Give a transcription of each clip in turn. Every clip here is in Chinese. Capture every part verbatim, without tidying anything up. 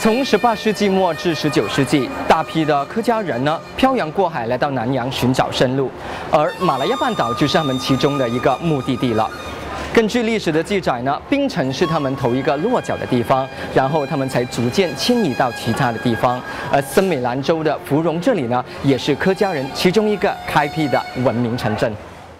从十八世纪末至十九世纪，大批的客家人呢漂洋过海来到南洋寻找生路，而马来亚半岛就是他们其中的一个目的地了。根据历史的记载呢，槟城是他们头一个落脚的地方，然后他们才逐渐迁移到其他的地方。而森美兰州的芙蓉这里呢，也是客家人其中一个开辟的文明城镇。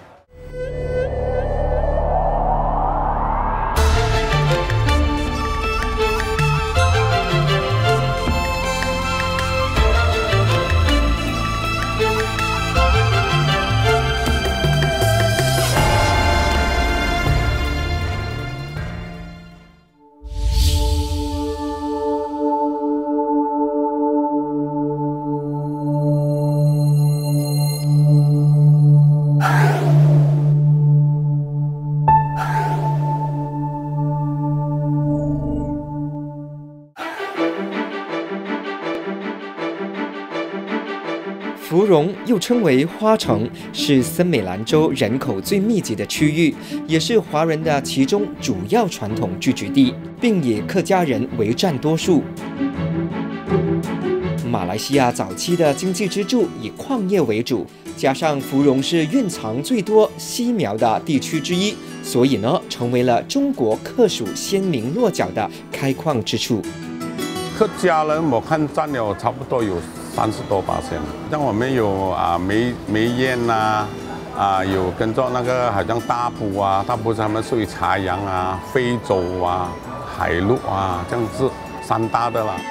芙蓉又称为花城，是森美兰州人口最密集的区域，也是华人的其中主要传统聚居地，并以客家人为占多数。马来西亚早期的经济支柱以矿业为主，加上芙蓉是蕴藏最多犀苗的地区之一，所以呢，成为了中国客属先民落脚的开矿之处。 客家人我看占了差不多有 三十多八千，像我们有啊梅梅燕呐，啊有跟着那个好像大埔啊，大埔他们属于茶阳啊、非洲啊、海陆啊，这样是三大的啦。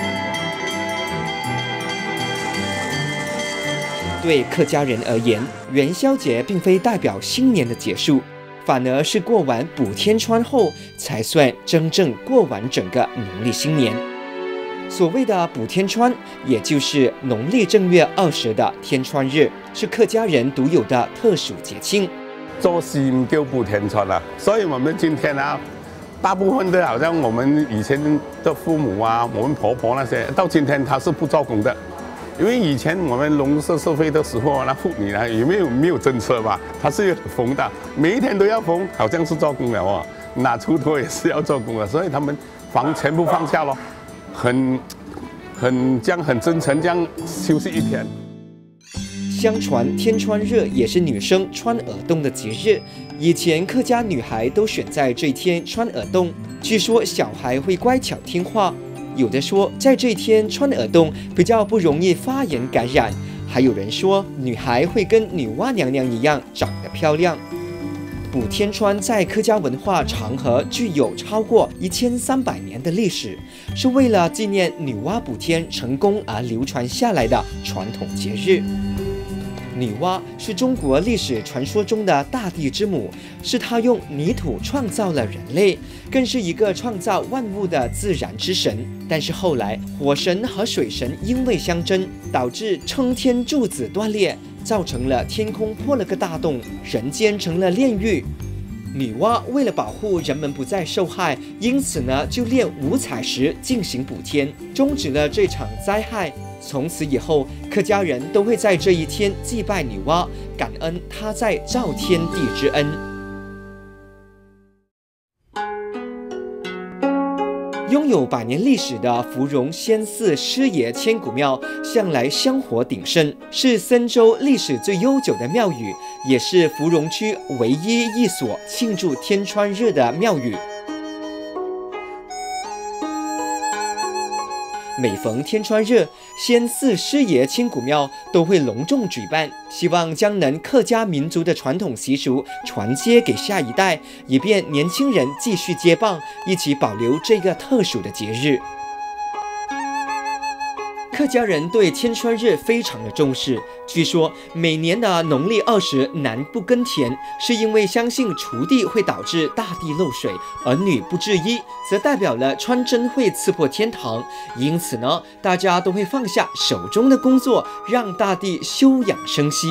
对客家人而言，元宵节并非代表新年的结束，反而是过完补天川后，才算真正过完整个农历新年。 所谓的补天川，也就是农历正月二十的天川日，是客家人独有的特殊节庆。 做戏唔叫补天川啦，所以我们今天啊，大部分的好像我们以前的父母啊，我们婆婆那些，到今天他是不做工的，因为以前我们农社社会的时候，那妇女呢也没有没有政策吧，她是缝的，每一天都要缝，好像是做工了哦，拿锄头也是要做工的，所以他们放全部放下咯。 很、很这样很真诚，这样休息一天。 相传天穿日也是女生穿耳洞的节日，以前客家女孩都选在这天穿耳洞，据说小孩会乖巧听话。有的说在这天穿耳洞比较不容易发炎感染，还有人说女孩会跟女娲娘娘一样长得漂亮。 补天川在客家文化长河具有超过一千三百年的历史，是为了纪念女娲补天成功而流传下来的传统节日。女娲是中国历史传说中的大地之母，是她用泥土创造了人类，更是一个创造万物的自然之神。但是后来，火神和水神因为相争，导致撑天柱子断裂。 造成了天空破了个大洞，人间成了炼狱。女娲为了保护人们不再受害，因此呢就炼五彩石进行补天，终止了这场灾害。从此以后，客家人都会在这一天祭拜女娲，感恩她在造天地之恩。 拥有百年历史的芙蓉仙寺师爷千古庙，向来香火鼎盛，是森州历史最悠久的庙宇，也是芙蓉区唯一一所庆祝天穿日的庙宇。每逢天穿日，仙寺师爷千古庙都会隆重举办，希望将能客家民族的传统习俗传接给下一代，以便年轻人继续接棒，一起保留这个特殊的节日。 客家人对天穿日非常的重视，据说每年的农历二十男不耕田，是因为相信锄地会导致大地漏水，而女不制衣，则代表了穿针会刺破天堂。因此呢，大家都会放下手中的工作，让大地休养生息。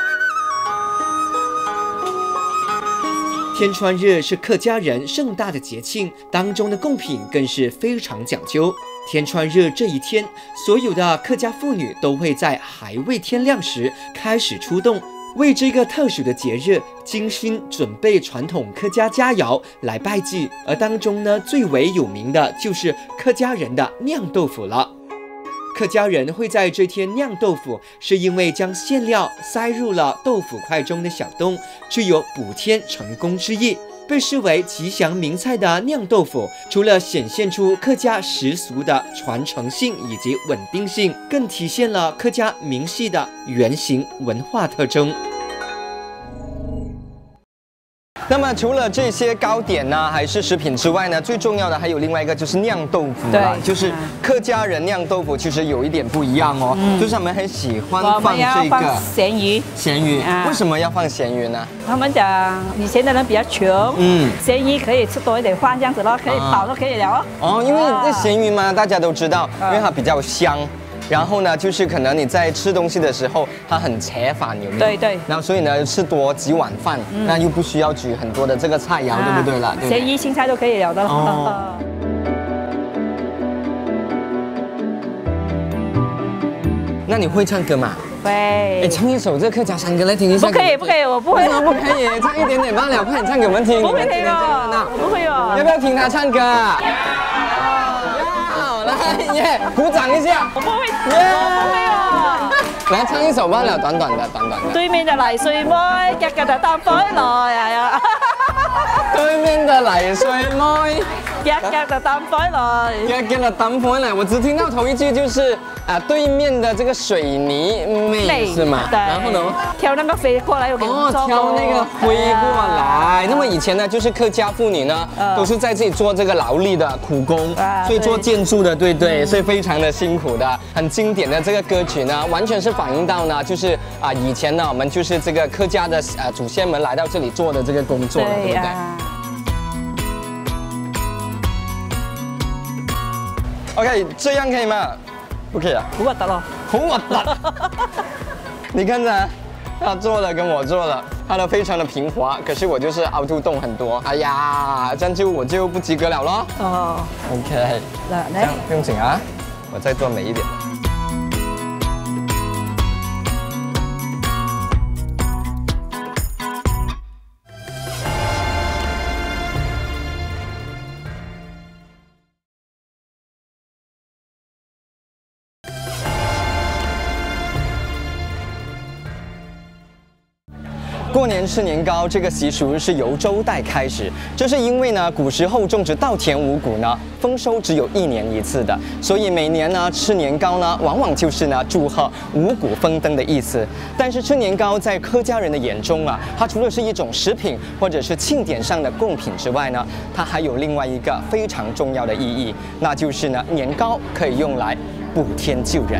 天穿日是客家人盛大的节庆，当中的贡品更是非常讲究。天穿日这一天，所有的客家妇女都会在还未天亮时开始出动， 为这个特殊的节日精心准备传统客家佳肴来拜祭，而当中呢最为有名的就是客家人的酿豆腐了。客家人会在这天酿豆腐，是因为将馅料塞入了豆腐块中的小洞，具有补天成功之意。被视为吉祥名菜的酿豆腐，除了显现出客家习俗的传承性以及稳定性，更体现了客家明系的原型文化特征。 那么除了这些糕点呢，还是食品之外呢，最重要的还有另外一个就是酿豆腐了。就是客家人酿豆腐其实有一点不一样哦，嗯、就是他们很喜欢放这个咸鱼。 咸鱼、啊、为什么要放咸鱼呢？ 他们讲以前的人比较穷，嗯，咸鱼可以吃多一点饭这样子咯，可以饱都可以了哦。 哦，因为这咸鱼嘛，大家都知道，因为它比较香。然后呢，就是可能你在吃东西的时候，它很扯饭，有没有？ 对对。 然后所以呢，吃多几碗饭，嗯、那又不需要煮很多的这个菜肴，啊、对不对了？ 咸鱼、青菜都可以了的。哦。 那你会唱歌吗？ 会。 哎，唱一首这客家山歌来听一下。 不可以，不可以，我不会。 为什么不可以？唱一点点罢了，快点唱给我们听。 不会听哦，不会哦。 要不要听他唱歌啊？来耶，鼓掌一下！ 我不会，我不会哦。 来唱一首罢了，短短的，短短的。 對面的泥水妹，日日就擔水來呀！ 對面的泥水妹， 日日就擔水來， 日日就擔水來。我只聽到頭一句就是啊，對面的這個水泥妹是嗎？ 對。 然後呢？ 挑那個飛過來，我給哦，挑那個飛過來。那麼以前呢，就是客家婦女呢，都是在這裡做這個勞力的苦工，所以做建築的，對對，所以非常的辛苦的。很經典的這個歌曲呢，完全是反映到呢，就是啊，以前呢，我們就是這個客家的呃祖先們來到這裡做的這個工作了，對不對？OK， 這樣可以嗎？不可以啊， 好核突咯， 好核突。你看着，他做了跟我做了，他的非常的平滑，可是我就是凹凸洞很多。哎呀，這樣就我就不及格了咯。哦 ，OK， 這樣不用緊啊，我再做美一點。过年吃年糕这个习俗是由周代开始，这是因为呢，古时候种植稻田五谷呢，丰收只有一年一次的，所以每年呢吃年糕呢，往往就是呢祝贺五谷丰登的意思。但是吃年糕在客家人的眼中啊，它除了是一种食品或者是庆典上的贡品之外呢，它还有另外一个非常重要的意义，那就是呢年糕可以用来补天救人。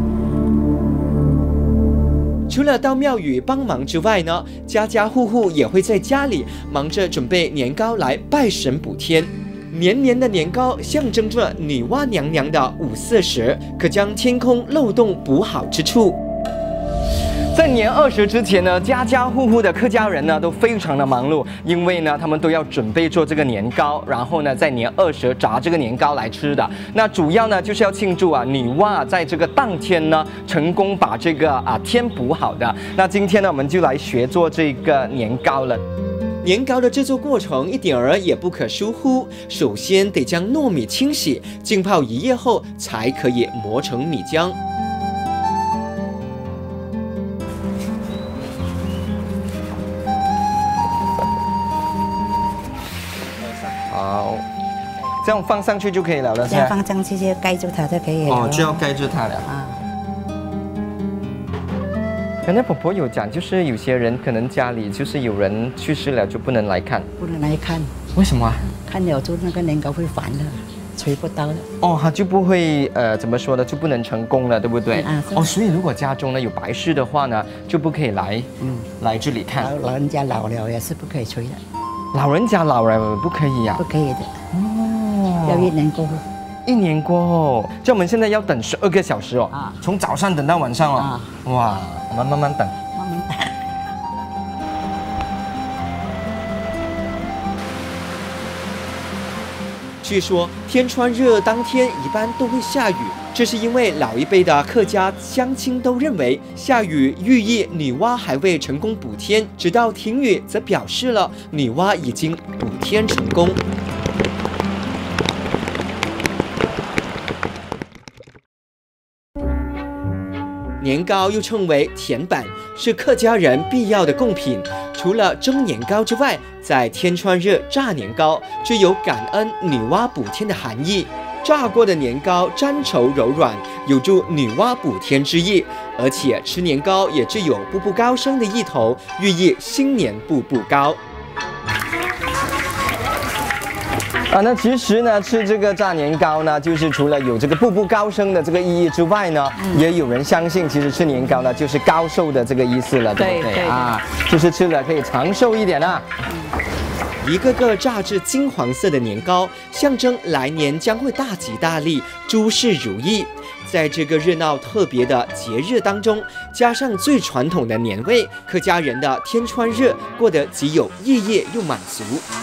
除了到庙宇帮忙之外呢，家家户户也会在家里忙着准备年糕来拜神补天。年年的年糕象征着女娲娘娘的五色石，可将天空漏洞补好之处。在年二十之前呢，家家户户的客家人呢都非常的忙碌，因为呢他们都要准备做这个年糕，然后呢在年二十炸这个年糕来吃的。那主要呢就是要庆祝啊女娲在这个当天呢成功把这个啊天补好的。那今天呢我们就来学做这个年糕了。年糕的制作过程一点儿也不可疏忽，首先得将糯米清洗，浸泡一夜后才可以磨成米浆。 好，这样放上去就可以了了。 这样放上去就盖住它就可以了。 哦，就要盖住它了啊。刚才婆婆有讲，就是有些人可能家里就是有人去世了，就不能来看。 不能来看。 为什么啊？ 看了就那个年糕会反的，吹不到的。 哦，它就不会呃怎么说呢，就不能成功了，对不对？啊。哦，所以如果家中呢有白事的话呢，就不可以来，嗯，来这里看。 老老人家老了也是不可以吹的。 老人家老了不可以呀、啊？ 不可以的。哦。要一年过后。 一年过后，就我们现在要等十二个小时哦。啊。从早上等到晚上哦。啊。哇，我们慢慢等。 慢慢等。 据说天穿日当天一般都会下雨，这是因为老一辈的客家乡亲都认为下雨寓意女娲还未成功补天，直到停雨则表示了女娲已经补天成功。年糕又称为甜板，是客家人必要的贡品。除了蒸年糕之外，在天穿日炸年糕具有感恩女娲补天的含义。炸过的年糕粘稠柔软，有助女娲补天之意。而且吃年糕也具有步步高升的意头，寓意新年步步高。 啊，那其实呢，吃这个炸年糕呢，就是除了有这个步步高升的这个意义之外呢，嗯、也有人相信，其实吃年糕呢，就是高寿的这个意思了，对不对？对对啊，就是吃了可以长寿一点啊。 一个个炸至金黄色的年糕，象征来年将会大吉大利、诸事如意。在这个热闹特别的节日当中，加上最传统的年味，客家人的天穿日过得既有意义又满足。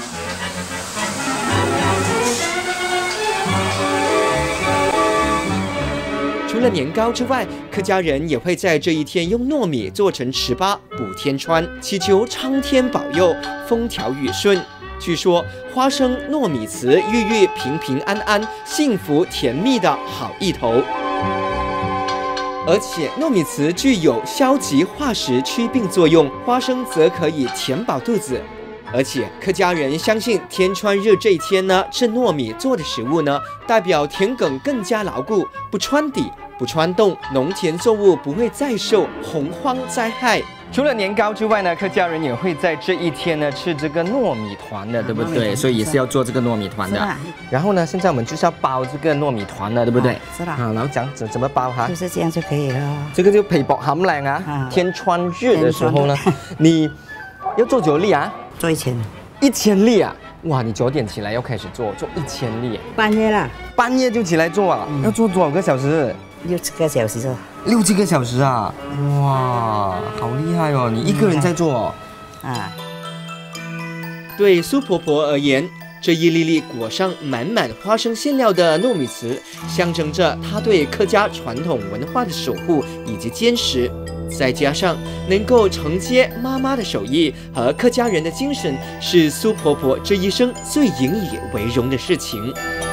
除了年糕之外，客家人也会在这一天用糯米做成糍粑补天穿，祈求苍天保佑、风调雨顺。据说花生糯米糍寓意平平安安、幸福甜蜜的好意头，而且糯米糍具有消极化食、祛病作用，花生则可以填饱肚子。而且客家人相信天穿日这一天呢，吃糯米做的食物呢，代表田埂更加牢固，不穿底、不穿洞，农田作物不会再受洪荒灾害。 除了年糕之外呢，客家人也会在这一天呢吃这个糯米团的，对不对？所以也是要做这个糯米团的。然后呢，现在我们就是要包这个糯米团了，对不对？ 是的。 啊，然后讲怎怎么包哈？ 就是这样就可以了。 这个就皮薄含量啊。天穿日的时候呢，你要做九粒啊？ 做一千。 一千粒啊！哇，你九点起来要开始做，做一千粒。 半夜啦。 半夜就起来做啊？要做多少个小时？ 六七个小时做。 六七个小时啊！哇，好厉害哦！你一个人在做哦？ 啊。 对苏婆婆而言，这一粒粒裹上满满花生馅料的糯米糍，象征着她对客家传统文化的守护以及坚持。再加上能够承接妈妈的手艺和客家人的精神，是苏婆婆这一生最引以为荣的事情。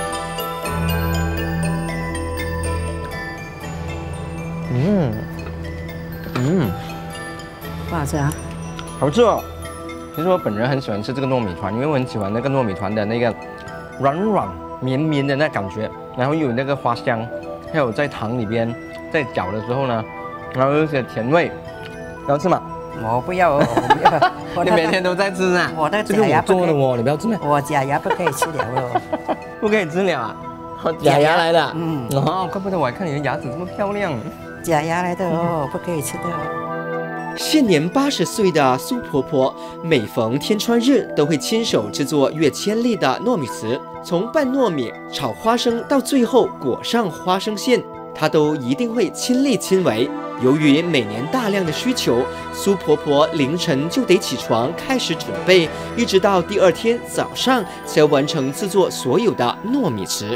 嗯嗯， 不好吃啊？ 好吃哦！其实我本人很喜欢吃这个糯米团，因为我很喜欢那个糯米团的那个软软绵绵的那感觉，然后又有那个花香，还有在糖里边在搅的时候呢，然后有些甜味，要吃吗？ 我不要，我不要。 你每天都在吃啊？ 我的这个我做的哦，你不要吃吗？ 我假牙不可以吃了哦。 不可以吃了啊？假牙来的。嗯。哦，怪不得我还看你的牙齿这么漂亮。 假牙来的哦，不可以吃的。 现年八十岁的苏婆婆，每逢天穿日都会亲手制作约千粒的糯米糍，从拌糯米、炒花生到最后裹上花生馅，她都一定会亲力亲为。由于每年大量的需求，苏婆婆凌晨就得起床开始准备，一直到第二天早上才完成制作所有的糯米糍。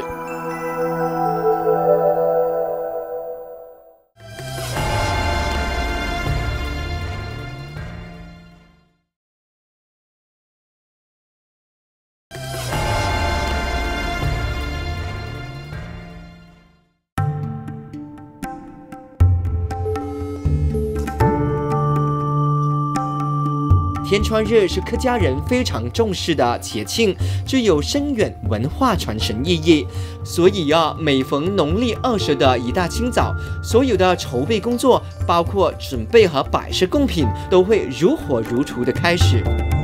天穿日是客家人非常重视的节庆，具有深远文化传承意义。所以啊，每逢农历二十的一大清早，所有的筹备工作，包括准备和摆设贡品，都会如火如荼的开始。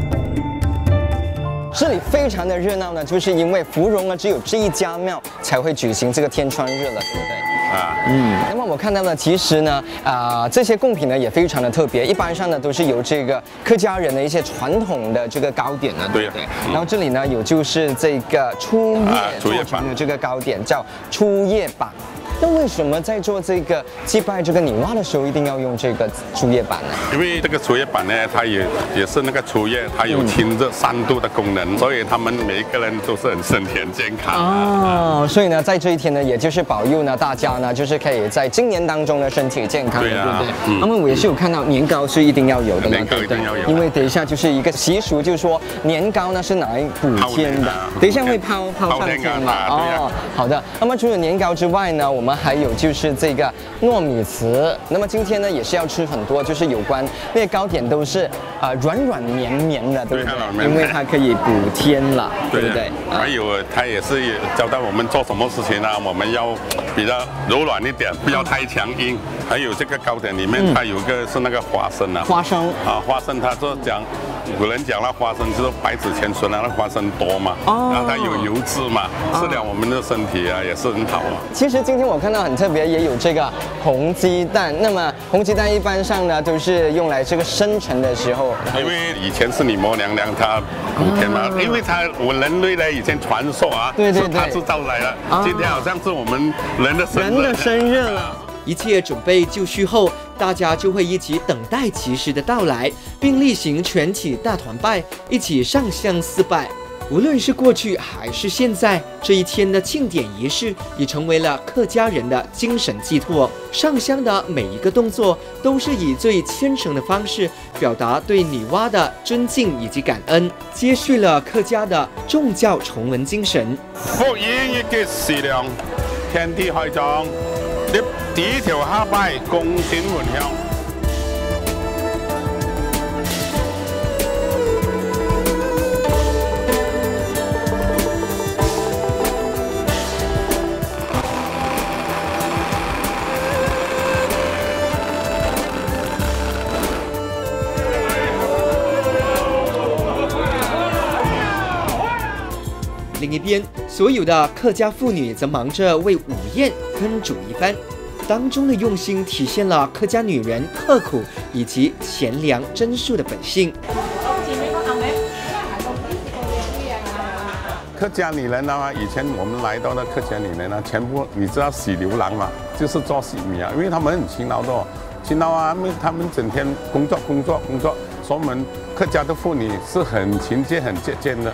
这里非常的热闹呢，就是因为芙蓉呢只有这一家庙才会举行这个天穿日了，对不对？啊，嗯。那么我看到呢，其实呢，啊、呃，这些贡品呢也非常的特别，一般上呢都是由这个客家人的一些传统的这个糕点呢，对不对？嗯、然后这里呢有就是这个初夜做成的这个糕点，叫初夜板。 那为什么在做这个祭拜这个女娲的时候，一定要用这个竹叶板呢？ 因为这个竹叶板呢，它也也是那个竹叶，它有清热散毒的功能，所以他们每一个人都是很身体很健康哦。所以呢，在这一天呢，也就是保佑呢大家呢，就是可以在今年当中呢身体健康的，对不对？嗯。那么我也是有看到年糕是一定要有的， 年糕一定要有， 因为等一下就是一个习俗，就是说年糕呢是拿来补天的，等一下会抛抛上天嘛。哦，好的。那么除了年糕之外呢，我们还有就是这个糯米糍。那么今天呢，也是要吃很多，就是有关那些糕点都是啊软软绵绵的，对不对？因为它可以补天了，对不对？ 还有它也是教导我们做什么事情呢？我们要比较柔软一点，不要太强硬。还有这个糕点里面，它有一个是那个花生啊， 花生啊，花生它就讲。古人讲了，花生就是百子千孙啊，那花生多嘛，哦、然后它有油脂嘛，吃了我们的身体啊也是很好啊。 其实今天我看到很特别，也有这个红鸡蛋。那么红鸡蛋一般上呢都是用来这个生辰的时候， 因为以前是女娲娘娘她补天嘛，因为她我们人类呢以前传说啊， 对对对， 是她制造来的。今天好像是我们人的生日， 人的生日了。 一切准备就绪后，大家就会一起等待吉时的到来，并例行全体大团拜，一起上香四拜。无论是过去还是现在，这一天的庆典仪式已成为了客家人的精神寄托。上香的每一个动作，都是以最虔诚的方式表达对女娲的尊敬以及感恩，接续了客家的众教崇文精神。 福延一嘅時亮，天地開張。第一條下拜，恭請回鄉。 另一边，所有的客家妇女则忙着为午宴烹煮一番。当中的用心体现了客家女人刻苦以及贤良贞淑的本性。 客家女人呢，以前我们来到的客家女人呢，全部你知道洗牛郎嘛，就是做洗米啊，因为他们很勤劳的，勤劳啊，因为他们整天工作工作工作，所以我们客家的妇女是很勤俭很节俭的。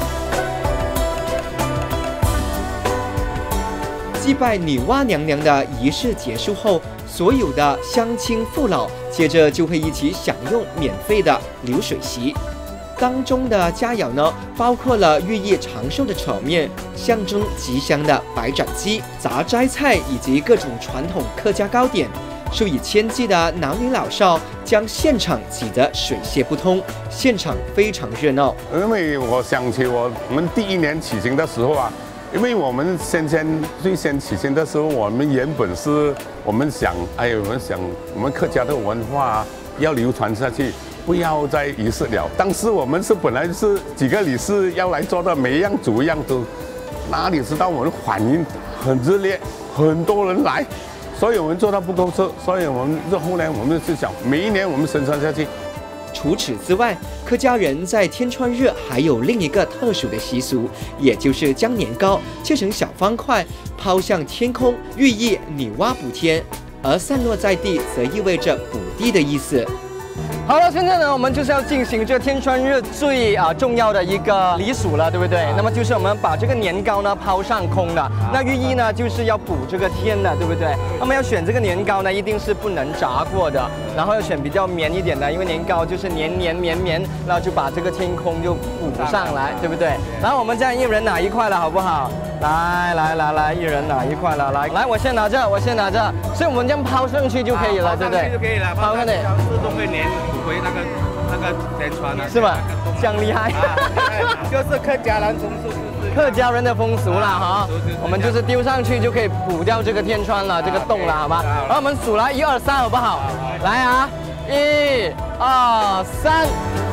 祭拜女娲娘娘的仪式结束后，所有的乡亲父老接着就会一起享用免费的流水席。当中的佳肴呢，包括了寓意长寿的炒面、象征吉祥的白斩鸡、杂斋菜以及各种传统客家糕点。数以千计的男女老少将现场挤得水泄不通，现场非常热闹。 因为我想起我们第一年起行的时候啊。因为我们先先最先起行的时候，我们原本是我们想，哎，我们想我们客家的文化要流传下去，不要再仪式了。当时我们是本来是几个理事要来做的，每一样煮一样都，哪里知道我们反应很热烈，很多人来，所以我们做到不够吃，所以我们日后呢，我们是想每一年我们生产下去。 除此之外，客家人在天穿日还有另一个特殊的习俗，也就是将年糕切成小方块，抛向天空，寓意女娲补天；而散落在地，则意味着补地的意思。 好了，现在呢，我们就是要进行这个天穿日最啊重要的一个礼俗了，对不对？那么就是我们把这个年糕呢抛上空的，那寓意呢就是要补这个天的，对不对？那么要选这个年糕呢，一定是不能炸过的，然后要选比较绵一点的，因为年糕就是黏黏绵绵，然后就把这个天空就补上来，对不对？然后我们这样一人拿一块了，好不好？来来来来，一人拿一块了，来来，我先拿着，我先拿着，所以我们这样抛上去就可以了，对不对？ 就可以了，抛上去自动会粘回那个那个天穿啊， 是吧？这样厉害， 就是客家人风俗， 客家人的风俗啦哈。我们就是丢上去就可以补掉这个天穿了，这个洞了，好吧？然后我们数来一二三，好不好？来啊，一二三，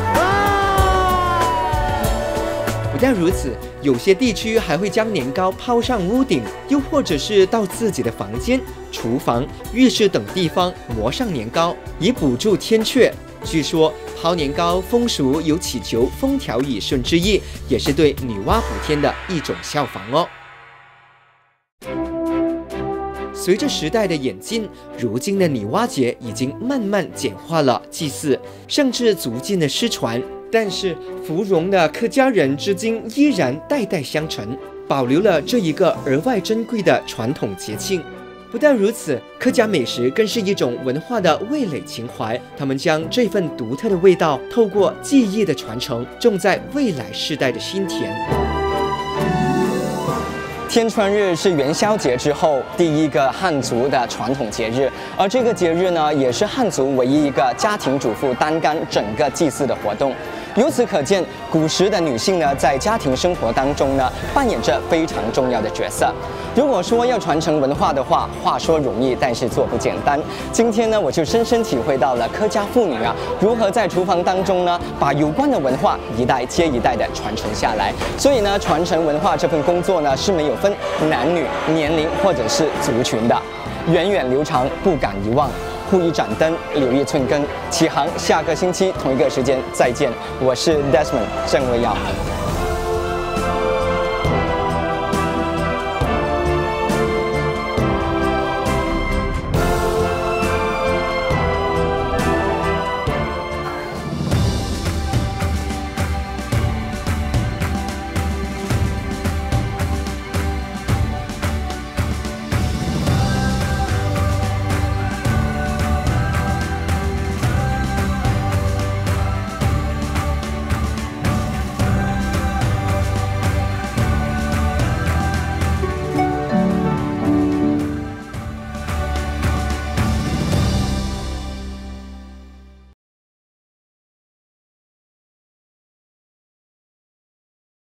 不但如此，有些地区还会将年糕抛上屋顶，又或者是到自己的房间、厨房、浴室等地方磨上年糕，以补助天阙。据说抛年糕风俗有祈求风调雨顺之意，也是对女娲补天的一种效仿哦。 随着时代的演进，如今的女娲节已经慢慢简化了祭祀，甚至逐渐的失传。但是芙蓉的客家人至今依然代代相承，保留了这一个额外珍贵的传统节庆。不但如此，客家美食更是一种文化的味蕾情怀。他们将这份独特的味道，透过记忆的传承，种在未来世代的心田。 天穿日是元宵节之后第一个汉族的传统节日，而这个节日呢，也是汉族唯一一个家庭主妇担纲整个祭祀的活动。由此可见，古时的女性呢，在家庭生活当中呢，扮演着非常重要的角色。如果说要传承文化的话，话说容易，但是做不简单。今天呢，我就深深体会到了客家妇女啊，如何在厨房当中呢，把有关的文化一代接一代的传承下来。所以呢，传承文化这份工作呢，是没有分男女、年龄或者是族群的，源远流长，不敢遗忘。护一盏灯，留一寸根。启航，下个星期同一个时间再见。我是 Desmond 郑维尧。